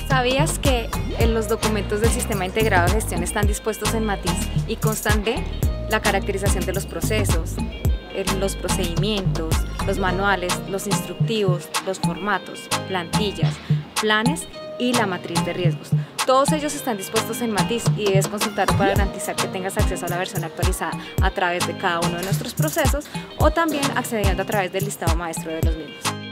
¿Sabías que en los documentos del Sistema Integrado de Gestión están dispuestos en matiz y constan de la caracterización de los procesos, los procedimientos, los manuales, los instructivos, los formatos, plantillas, planes y la matriz de riesgos? Todos ellos están dispuestos en matiz y debes consultarlo para garantizar que tengas acceso a la versión actualizada a través de cada uno de nuestros procesos o también accediendo a través del listado maestro de los mismos.